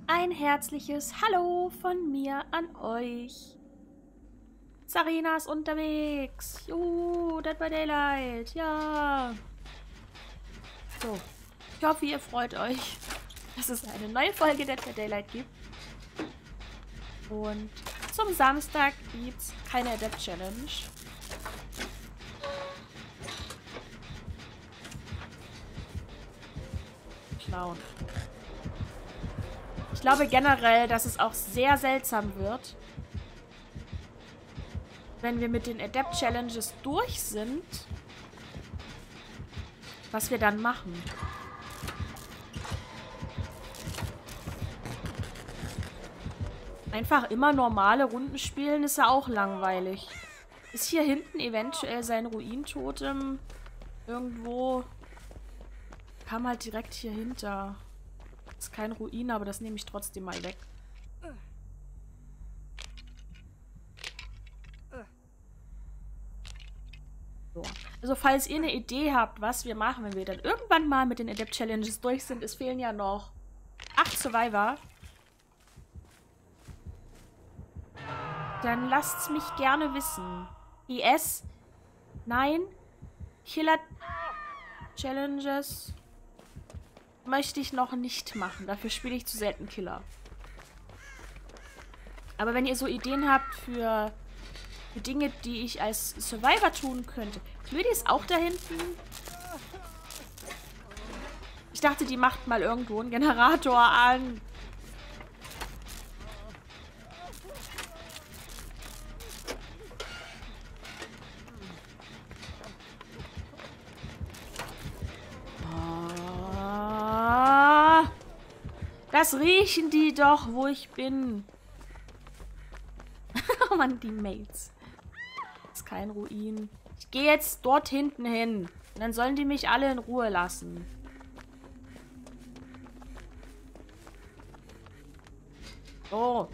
Ein herzliches Hallo von mir an euch. Sarina ist unterwegs. Juhu, Dead by Daylight. Ja. So, ich hoffe, ihr freut euch, dass es eine neue Folge Dead by Daylight gibt. Und zum Samstag gibt es keine Adept Challenge. Clown. Ich glaube generell, dass es auch sehr seltsam wird, wenn wir mit den Adept Challenges durch sind, was wir dann machen. Einfach immer normale Runden spielen ist ja auch langweilig. Ist hier hinten eventuell sein Ruintotem irgendwo? Kam halt direkt hier hinter. Ist kein Ruin, aber das nehme ich trotzdem mal weg. So. Also falls ihr eine Idee habt, was wir machen, wenn wir dann irgendwann mal mit den Adept Challenges durch sind, es fehlen ja noch 8 Survivor. Dann lasst's mich gerne wissen. IS? Nein. Killer Challenges möchte ich noch nicht machen. Dafür spiele ich zu selten Killer. Aber wenn ihr so Ideen habt für Dinge, die ich als Survivor tun könnte. Lüdi ist auch da hinten. Ich dachte, die macht mal irgendwo einen Generator an. Das riechen die doch, wo ich bin. Oh Mann, die Mates. Das ist kein Ruin. Ich gehe jetzt dort hinten hin. Und dann sollen die mich alle in Ruhe lassen. So.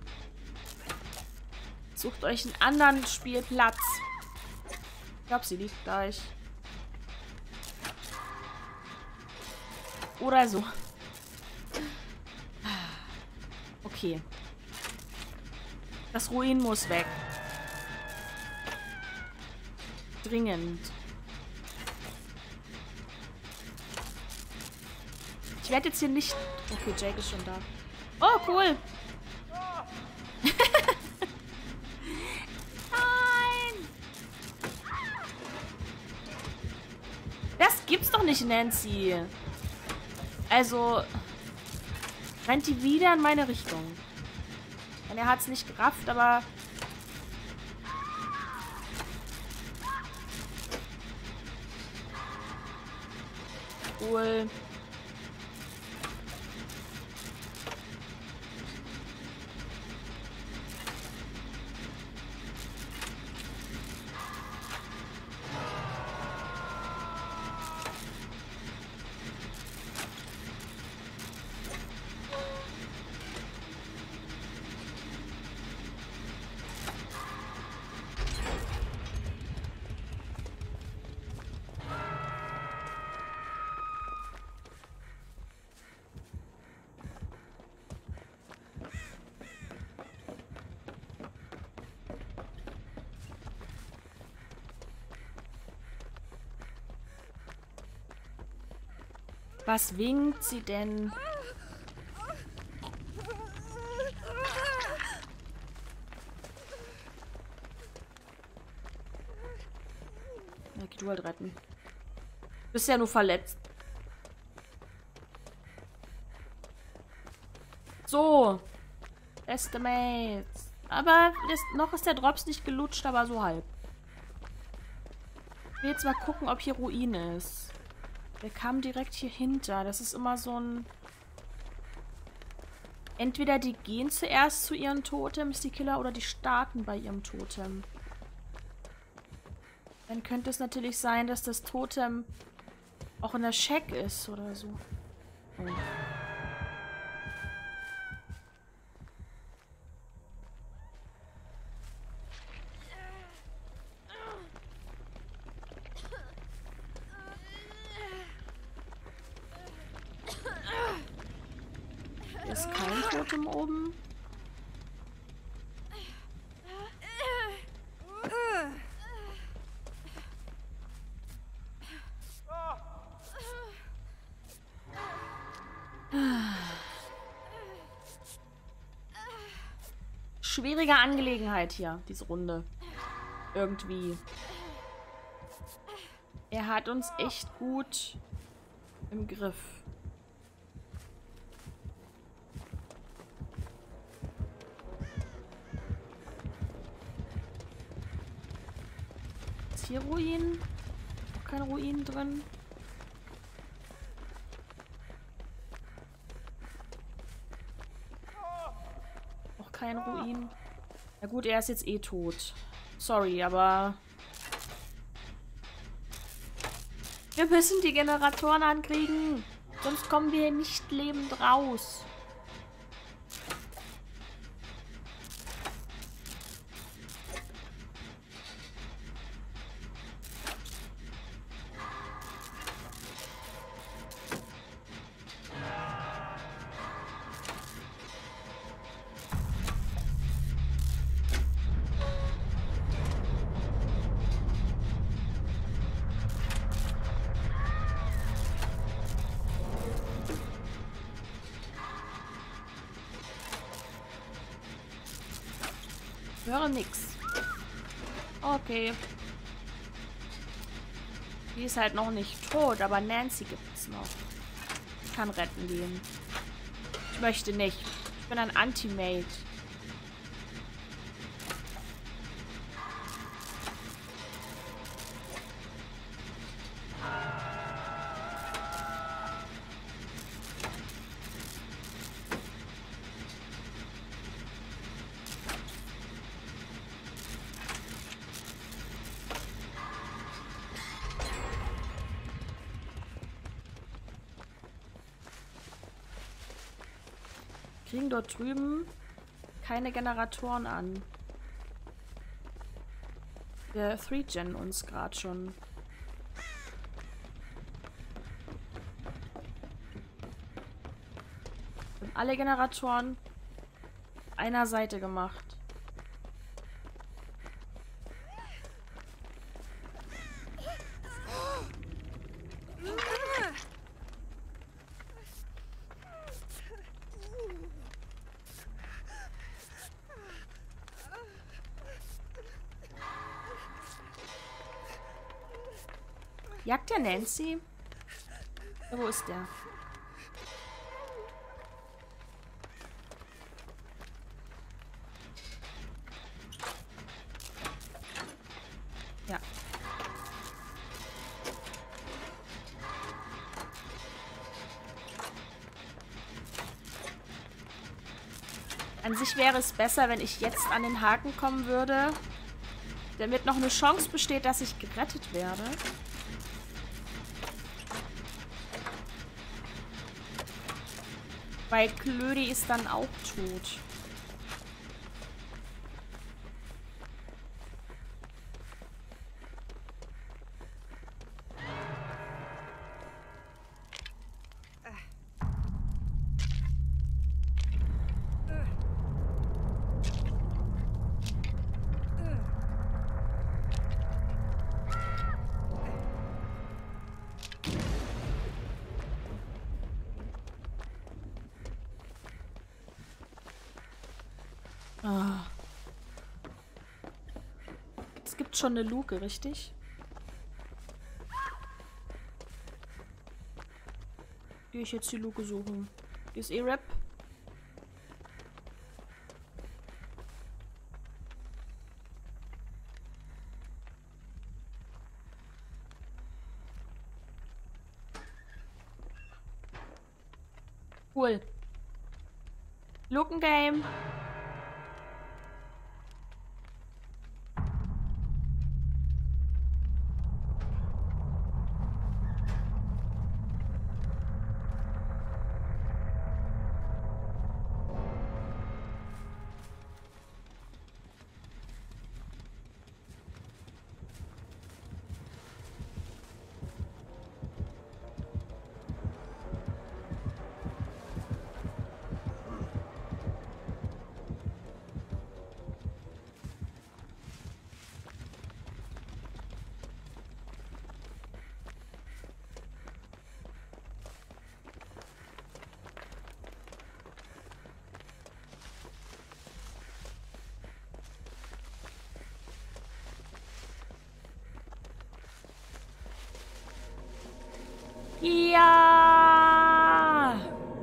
Sucht euch einen anderen Spielplatz. Ich glaube, sie liegt gleich. Oder so. Okay. Das Ruin muss weg. Dringend. Ich werde jetzt hier nicht... Okay, Jake ist schon da. Oh, cool. Nein. Das gibt's doch nicht, Nancy. Also... rennt die wieder in meine Richtung. Und er hat es nicht gerafft, aber... Cool. Was winkt sie denn? Ja, geh du halt retten. Du bist ja nur verletzt. So. Beste Mates. Aber noch ist der Drops nicht gelutscht, aber so halb. Ich will jetzt mal gucken, ob hier Ruin ist. Der kam direkt hier hinter. Das ist immer so ein... Entweder die gehen zuerst zu ihren Totems, die Killer, oder die starten bei ihrem Totem. Dann könnte es natürlich sein, dass das Totem auch in der Shack ist oder so. Oh. ist kein Totem oben. Schwierige Angelegenheit hier, diese Runde. Irgendwie. Er hat uns echt gut im Griff. Ist hier Ruinen? Auch keine Ruinen drin. Auch kein Ruin. Na gut, er ist jetzt eh tot. Sorry, aber... Wir müssen die Generatoren ankriegen. Sonst kommen wir hier nicht lebend raus. Ich höre nix. Okay. Die ist halt noch nicht tot, aber Nancy gibt es noch. Ich kann retten gehen. Ich möchte nicht. Ich bin ein Anti-Mate. Kriegen dort drüben keine Generatoren an. Wir 3-gen uns gerade schon. Wir haben alle Generatoren auf einer Seite gemacht. Jagt der Nancy? Ja, wo ist der? Ja. An sich wäre es besser, wenn ich jetzt an den Haken kommen würde, damit noch eine Chance besteht, dass ich gerettet werde. Weil Klödi ist dann auch tot. Ah. Es gibt schon eine Luke, richtig? Gehe ich jetzt die Luke suchen. Hier ist E-Rap. Cool. Lukengame. Ja!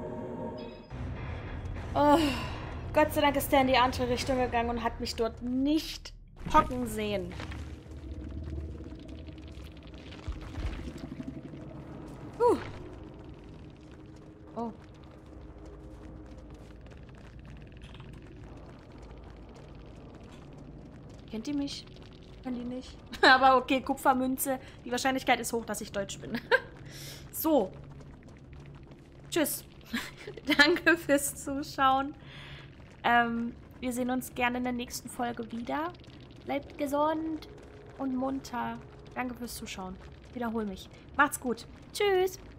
Oh, Gott sei Dank ist der in die andere Richtung gegangen und hat mich dort nicht hocken sehen. Oh. Kennt die mich? Kann die nicht? Aber okay, Kupfermünze. Die Wahrscheinlichkeit ist hoch, dass ich deutsch bin. So. Tschüss. Danke fürs Zuschauen. Wir sehen uns gerne in der nächsten Folge wieder. Bleibt gesund und munter. Danke fürs Zuschauen. Wiederhol mich. Macht's gut. Tschüss.